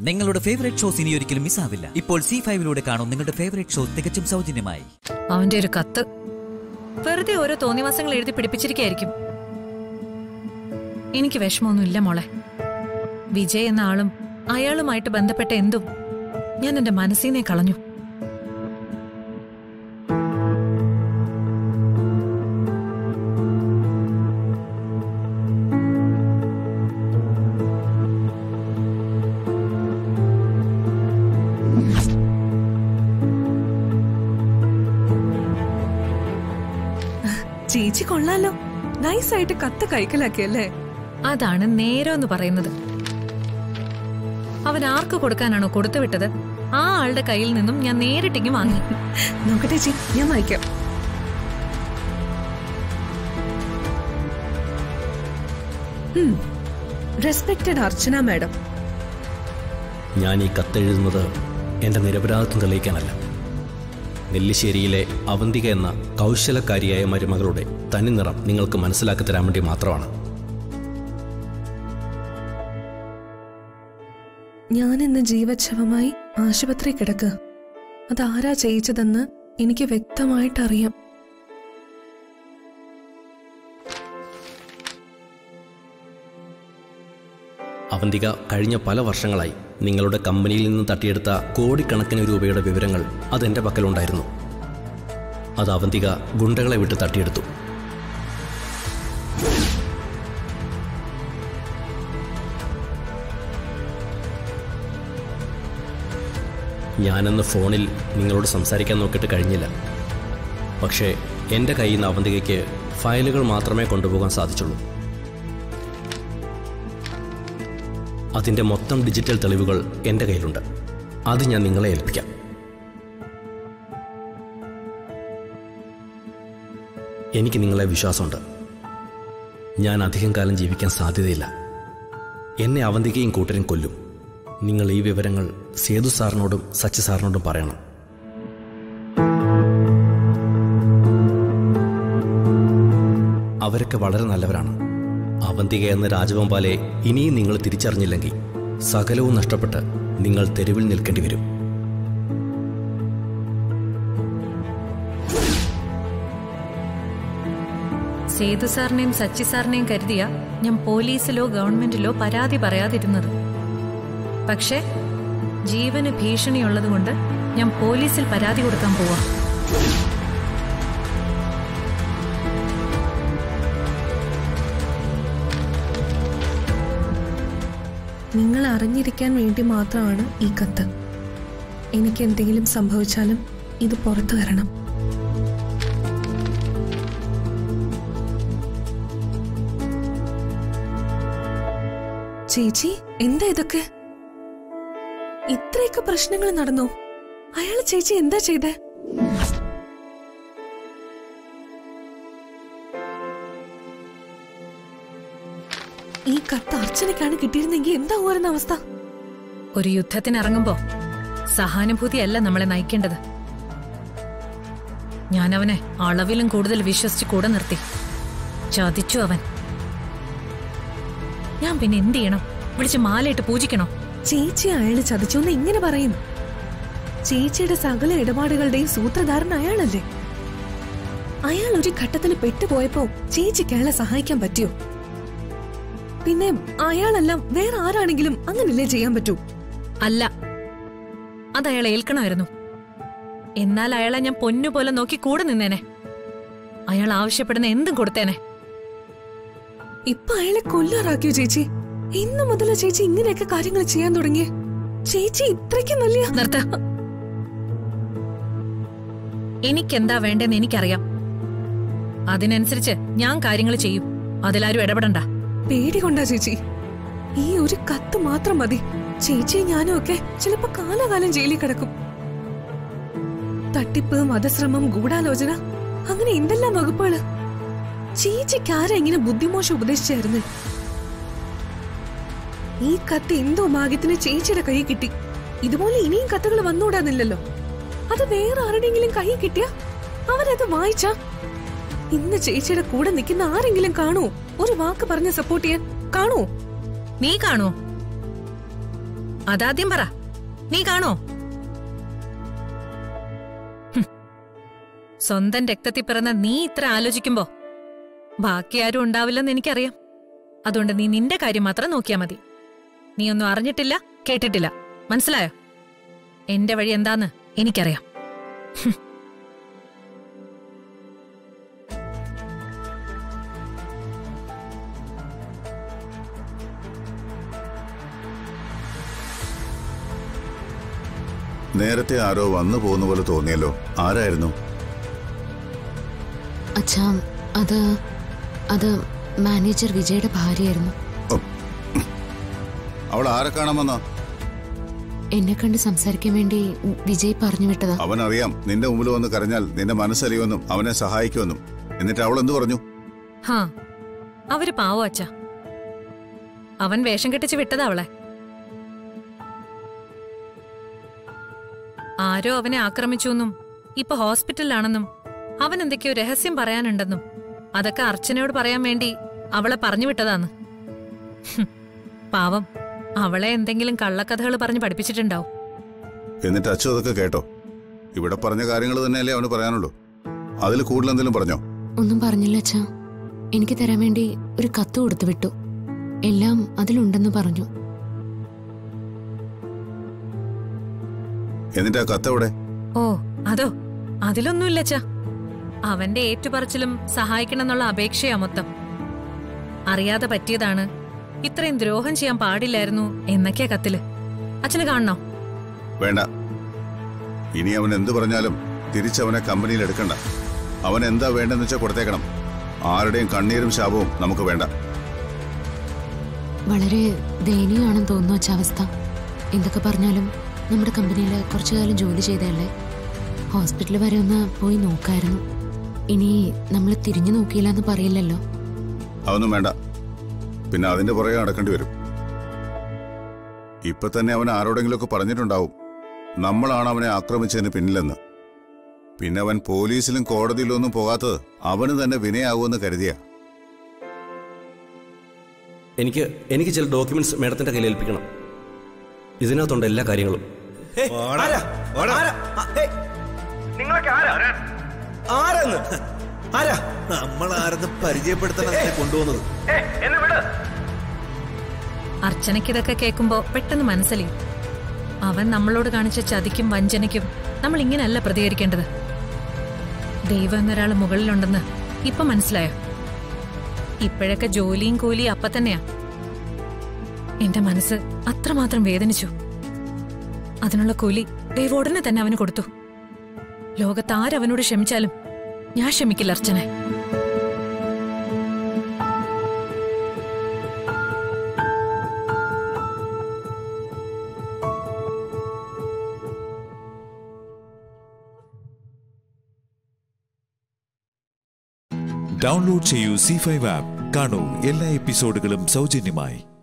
നിങ്ങളുടെ favourite shows ഇനി ഒരിക്കലും മിസ്സാവില്ല. ഇപ്പോൾ C5 കാണും നിങ്ങളുടെ ഫേവറേറ്റ് ഷോ തികച്ചും സൗജന്യമായി. അവന്റെ ഒരു കത്ത് വെറുതെ ഓരോ തോന്നിവാസങ്ങൾ എഴുതി പിടിപ്പിച്ചിരിക്കായിരിക്കും. എനിക്ക് വിഷമമൊന്നുമില്ല മോളെ. വിജയ് എന്ന ആളും അയാളുമായിട്ട് ബന്ധപ്പെട്ട എന്തും ഞാൻ എന്റെ മനസ്സിനെ കളഞ്ഞു. ചേച്ചി കൊള്ളാലോ, നൈസായിട്ട് കത്ത് കൈക്കലാക്കിയല്ലേ. അതാണ് നേരെന്ന് പറയുന്നത്. അവൻ ആർക്ക് കൊടുക്കാനാണോ കൊടുത്തുവിട്ടത് ആ ആളുടെ കയ്യിൽ നിന്നും ഞാൻ നേരിട്ടിങ്ങി വാങ്ങി. നോക്കട്ടെ ചേച്ചി, ഞാൻ വായിക്കാം. റെസ്പെക്റ്റഡ് അർച്ചന മാഡം, ഞാൻ ഈ കത്തെഴുതുന്നത് എന്റെ നിരപരാധിത്വം തെളിയിക്കാനല്ല. നെല്ലിശ്ശേരിയിലെ അവന്തിക എന്ന കൗശലക്കാരിയായ മരുമകളുടെ തനിനിറം നിങ്ങൾക്ക് മനസ്സിലാക്കി തരാൻ വേണ്ടി മാത്രമാണ്. ഞാനിന്ന് ജീവച്ഛവമായി ആശുപത്രി കിടക്കുക. അതാരാ ചെയ്യിച്ചതെന്ന് എനിക്ക് വ്യക്തമായിട്ടറിയാം. അവന്തിക കഴിഞ്ഞ പല വർഷങ്ങളായി നിങ്ങളുടെ കമ്പനിയിൽ നിന്ന് തട്ടിയെടുത്ത കോടിക്കണക്കിന് രൂപയുടെ വിവരങ്ങൾ അതെന്റെ പക്കലുണ്ടായിരുന്നു. അത് അവന്തിക ഗുണ്ടകളെ വിട്ട് തട്ടിയെടുത്തു. ഞാനന്ന് ഫോണിൽ നിങ്ങളോട് സംസാരിക്കാൻ നോക്കിയിട്ട് കഴിഞ്ഞില്ല. പക്ഷേ എൻ്റെ കയ്യിൽ നിന്ന് അവന്തികയ്ക്ക് ഫയലുകൾ മാത്രമേ കൊണ്ടുപോകാൻ സാധിച്ചുള്ളൂ. അതിൻ്റെ മൊത്തം ഡിജിറ്റൽ തെളിവുകൾ എൻ്റെ കയ്യിലുണ്ട്. അത് ഞാൻ നിങ്ങളെ ഏൽപ്പിക്കാം. എനിക്ക് നിങ്ങളെ വിശ്വാസമുണ്ട്. ഞാൻ അധികം കാലം ജീവിക്കാൻ സാധ്യതയില്ല. എന്നെ അവന്തികയും കൂട്ടരും കൊല്ലും. നിങ്ങൾ ഈ വിവരങ്ങൾ സേതു സാറിനോടും സച്ചി സാറിനോടും പറയണം. അവരൊക്കെ വളരെ നല്ലവരാണ്. അവന്തിക എന്ന രാജവെമ്പാലെ ഇനിയും നിങ്ങൾ തിരിച്ചറിഞ്ഞില്ലെങ്കിൽ സകലവും നഷ്ടപ്പെട്ട് നിങ്ങൾ തെരുവിൽ നിൽക്കേണ്ടി വരും. സേതു സാറിനെയും സച്ചി സാറിനെയും കരുതിയ ഞാൻ പോലീസിലോ ഗവൺമെന്റിലോ പരാതി പറയാതിരുന്നത്. പക്ഷേ ജീവന് ഭീഷണിയുള്ളതുകൊണ്ട് ഞാൻ പോലീസിൽ പരാതി കൊടുക്കാൻ പോവാ. നിങ്ങൾ അറിഞ്ഞിരിക്കാൻ വേണ്ടി മാത്രമാണ് ഈ കത്ത്. എനിക്ക് എന്തെങ്കിലും സംഭവിച്ചാലും ഇത് പുറത്തു വരണം. ചേച്ചി, എന്താ ഇതൊക്കെ? ഇത്രയൊക്കെ പ്രശ്നങ്ങൾ നടന്നോ? അയാൾ ചേച്ചി എന്താ ചെയ്തേ? ഈ കത്ത് അർച്ചനയ്ക്കാണ് കിട്ടിയിരുന്നെങ്കിൽ എന്താ ഓരുന്ന അവസ്ഥ? ഒരു യുദ്ധത്തിനിറങ്ങുമ്പോ സഹാനുഭൂതിയല്ല നമ്മളെ നയിക്കേണ്ടത്. ഞാൻ അവനെ അളവിലും കൂടുതൽ വിശ്വസിച്ച് കൂടെ നിർത്തി. ചതിച്ചു അവൻ. ഞാൻ പിന്നെ എന്ത് ചെയ്യണം? വിളിച്ച് മാലയിട്ട് പൂജിക്കണോ? ചേച്ചി അയാള് ചതിച്ചോന്ന് ഇങ്ങനെ പറയും? ചേച്ചിയുടെ സകല ഇടപാടുകളുടെയും സൂത്രധാരൻ അയാളല്ലേ. അയാൾ ഒരു ഘട്ടത്തിൽ പെട്ടുപോയപ്പോ ചേച്ചിക്ക് അയാളെ സഹായിക്കാൻ പറ്റിയോ? പിന്നെ അയാളെല്ലാം വേറെ ആരാണെങ്കിലും അങ്ങനല്ലേ ചെയ്യാൻ പറ്റൂ? അല്ല, അത് അയാളെ ഏൽക്കണമായിരുന്നു. എന്നാൽ അയാളെ ഞാൻ പൊന്നുപോലെ നോക്കി കൂടെ നിന്നേനെ. അയാൾ ആവശ്യപ്പെടുന്ന എന്തും കൊടുത്തേനെ. ഇപ്പൊ അയാളെ കൊല്ലാറാക്കിയോ ചേച്ചി? ഇന്നു മുതൽ ചേച്ചി ഇങ്ങനെയൊക്കെ കാര്യങ്ങൾ ചെയ്യാൻ തുടങ്ങിയേ? ചേച്ചി ഇത്രയ്ക്ക് നല്ല നിർത്ത. എനിക്കെന്താ വേണ്ടെന്ന് എനിക്കറിയാം. അതിനനുസരിച്ച് ഞാൻ കാര്യങ്ങൾ ചെയ്യും. അതിലാരും ഇടപെടണ്ട. പേടി കൊണ്ടാ ചേച്ചി? ഈ ഒരു കത്ത് മാത്രം മതി. ചേച്ചി ഞാനും ഒക്കെ ചിലപ്പോ കാലാകാലം ജയിലിൽ കിടക്കും. തട്ടിപ്പ്, വധശ്രമം, ഗൂഢാലോചന, അങ്ങനെ എന്തെല്ലാം വകുപ്പുകള്. ചേച്ചിക്ക് ആരാ ഇങ്ങനെ ബുദ്ധിമോശം ഉപദേശിച്ചായിരുന്നു? ഈ കത്ത് എന്തോ ഭാഗ്യത്തിന് ചേച്ചിയുടെ കൈ കിട്ടി. ഇതുപോലെ ഇനിയും കത്തുകൾ വന്നുകൂടാന്നില്ലല്ലോ. അത് വേറെ ആരുടെയെങ്കിലും കൈ കിട്ടിയാ അവരത് വായിച്ചാ ഇന്ന് ചേച്ചിയുടെ കൂടെ നിൽക്കുന്ന ആരെങ്കിലും കാണൂ? ഒരു വാക്ക് പറഞ്ഞ് സപ്പോർട്ട് ചെയ്യാൻ കാണൂ? നീ കാണൂ? അതാദ്യം പറ, നീ കാണോ? സ്വന്തം രക്തത്തിൽ പിറന്ന നീ ഇത്ര ആലോചിക്കുമ്പോ ബാക്കി ആരും ഉണ്ടാവില്ലെന്ന് എനിക്കറിയാം. അതുകൊണ്ട് നീ നിന്റെ കാര്യം മാത്രം നോക്കിയാ മതി. നീ ഒന്നും അറിഞ്ഞിട്ടില്ല, കേട്ടിട്ടില്ല, മനസ്സിലായോ? എന്റെ വഴി എന്താന്ന് എനിക്കറിയാം. നേരത്തെ ആരോ വന്നു പോകുന്ന പോലെ തോന്നിയല്ലോ. ആരായിരുന്നു? അച്ഛാ, അത് മാനേജർ വിജയുടെ ഭാര്യയായിരുന്നു. അവൾ ആരെ കാണാമെന്നാ? എന്നെ കണ്ട് സംസാരിക്കാൻ വേണ്ടി വിജയ് പറഞ്ഞു വിട്ടതാ. അവനറിയാം നിന്റെ മുമ്പിൽ വന്ന് കരഞ്ഞാൽ നിന്റെ മനസ്സറിയുമെന്നും അവനെ സഹായിക്കുമെന്നും. എന്നിട്ട് അവൾ എന്തു പറഞ്ഞു? ഹാ, അവര് പാവോ അച്ഛാ. അവൻ വേഷം കെട്ടിച്ച് വിട്ടതാ അവളെ. ആരോ അവനെ ആക്രമിച്ചുവെന്നും ഇപ്പൊ ഹോസ്പിറ്റലിലാണെന്നും അവൻ എന്തൊക്കെയോ രഹസ്യം പറയാനുണ്ടെന്നും അതൊക്കെ അർച്ചനയോട് പറയാൻ വേണ്ടി അവളെ പറഞ്ഞു വിട്ടതാന്ന്. പാവം, അവളെ എന്തെങ്കിലും കള്ളക്കഥകൾ പറഞ്ഞ് പഠിപ്പിച്ചിട്ടുണ്ടാവും. എന്നിട്ട് അച്ഛൻ അതൊക്കെ കേട്ടോ? ഇവിടെ പറഞ്ഞ കാര്യങ്ങൾ തന്നെയല്ലേ അവന് പറയാനുള്ളൂ. അതിൽ കൂടുതൽ എന്തെങ്കിലും പറഞ്ഞോ? ഒന്നും പറഞ്ഞില്ല അച്ഛാ. എനിക്ക് തരാൻ വേണ്ടി ഒരു കത്ത് കൊടുത്തു വിട്ടു. എല്ലാം അതിലുണ്ടെന്ന് പറഞ്ഞു. എന്നിട്ട് ആ കത്ത് എവിടെ? ഓ, അതോ? അതിലൊന്നുമില്ല അച്ഛാ. അവന്റെ ഏറ്റുപറച്ചിലും സഹായിക്കണമെന്നുള്ള അപേക്ഷയാ മൊത്തം. അറിയാതെ പറ്റിയതാണ്, ഇത്രയും ദ്രോഹം ചെയ്യാൻ പാടില്ലായിരുന്നു എന്നൊക്കെയാ കത്തില്. അച്ഛന് കാണണോ? വേണ്ട. ഇനി അവൻ എന്തു പറഞ്ഞാലും തിരിച്ചവനെ കമ്പനിയിൽ എടുക്കണ്ട. അവൻ എന്താ വേണ്ടെന്ന് വെച്ചാൽ കൊടുത്തേക്കണം. ആരുടെയും കണ്ണീരും ശാപവും നമുക്ക് വേണ്ട. വളരെ ദയനീയമാണെന്ന് തോന്നുന്നു അച്ഛാ അവസ്ഥ. എന്തൊക്കെ പറഞ്ഞാലും നമ്മുടെ കമ്പനിയിൽ കുറച്ചു കാലം ജോലി ചെയ്തല്ലേ. ഹോസ്പിറ്റലിൽ വരെ ഒന്ന് പോയി നോക്കായിരുന്നു. ഇനി നമ്മൾ തിരിഞ്ഞു നോക്കിയില്ല എന്ന് പറയില്ലല്ലോ. അതൊന്നും വേണ്ട. പിന്നെ അതിന്റെ പുറകെ നടക്കേണ്ടി വരും. ഇപ്പൊ തന്നെ അവൻ ആരോടെങ്കിലുമൊക്കെ പറഞ്ഞിട്ടുണ്ടാവും നമ്മളാണ് അവനെ ആക്രമിച്ചതിന് പിന്നിലെന്ന്. പിന്നെ അവൻ പോലീസിലും കോടതിയിലും ഒന്നും പോകാത്തത് അവന് തന്നെ വിനയാകുമെന്ന് കരുതിയ. എനിക്ക് ചില ഡോക്യുമെന്റ്സ് മേഡത്തിന്റെ കയ്യിൽ ഏൽപ്പിക്കണം. ഇതിനകത്തുണ്ട് എല്ലാ കാര്യങ്ങളും. നമ്മളാരെന്ന് പരിചയപ്പെടുത്താൻ കൊണ്ടുപോകുന്നത്. അർച്ചനയ്ക്കിതൊക്കെ കേൾക്കുമ്പോ പെട്ടെന്ന് മനസ്സിലായി, അവൻ നമ്മളോട് കാണിച്ച ചതിക്കും വഞ്ചനയ്ക്കും നമ്മൾ ഇങ്ങനെയല്ല പ്രതികരിക്കേണ്ടത്. ദൈവം എന്നൊരാൾ മുകളിലുണ്ടെന്ന് ഇപ്പൊ മനസ്സിലായോ? ഇപ്പോഴൊക്കെ ജോലിയും കൂലിയും അപ്പ തന്നെയാ. എന്റെ മനസ്സ് അത്രമാത്രം വേദനിച്ചു. അതിനുള്ള കൂലി ദൈവം ഉടനെ തന്നെ അവന് കൊടുത്തു. ലോകത്താരവനോട് ക്ഷമിച്ചാലും ഞാൻ ക്ഷമിക്കില്ല അർച്ചനെ. ഡൗൺലോഡ് ചെയ്യൂ C5 ആപ്പ്. കാണൂ എല്ലാ എപ്പിസോഡുകളും സൗജന്യമായി.